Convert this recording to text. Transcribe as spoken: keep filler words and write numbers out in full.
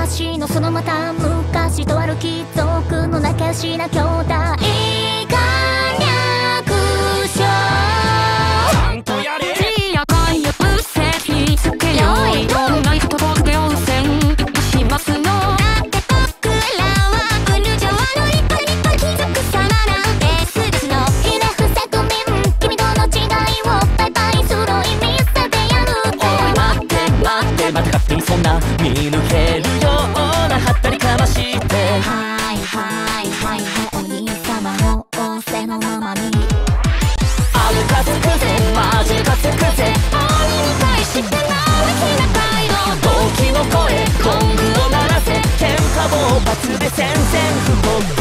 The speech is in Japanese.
昔のそのまた昔とある貴族の仲良しな兄弟が略称ちゃんとやれ。 地や海やぶせ火つけよう。どんな人と手をせんしますの。 だって僕らはブルジョワの立派立派貴族様なんですですの。ひれ伏せと民君との違いをバイバイスローに見せてやるって。 おい待って待って待って勝手にそんな見抜けるようなはったりかまして。 はいはいはいはいお兄様の仰せのままに歩かせくぜマジかせくぜ。 鬼に対して生意気な態度。 動機の声ゴングを鳴らせ。喧嘩暴発で宣戦布告。